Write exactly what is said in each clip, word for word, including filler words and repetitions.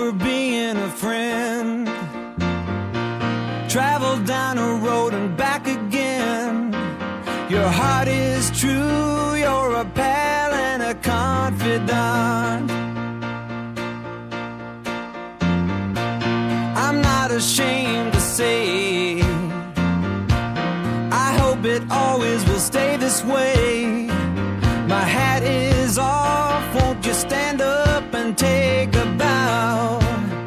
for being a friend. Travel down a road and back again. Your heart is true, you're a pal and a confidant. I'm not ashamed to say, I hope it always will stay this way. My hat is off, won't you stand up and take a bow?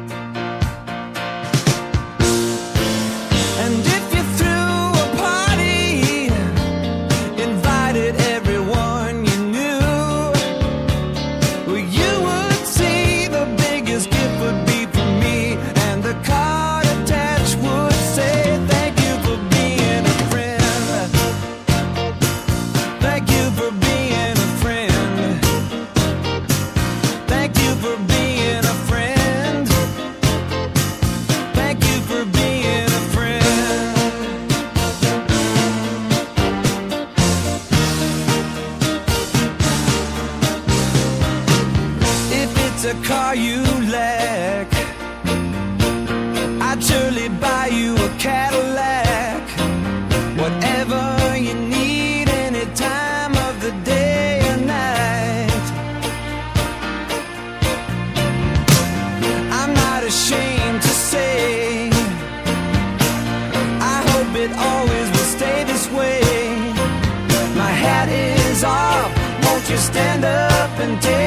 And if you threw a party, invited everyone you knew, well, you would see the biggest gift would be from me, and the card attached would say, thank you for being a friend. Thank you for being a friend. Thank you for being a friend. Thank you for being a friend. If it's a car you lack, I'd surely buy you a Cadillac. Whatever you need, any time of the day or night. I'm not ashamed to say, I hope it always will stay this way. My hat is off, won't you stand up and take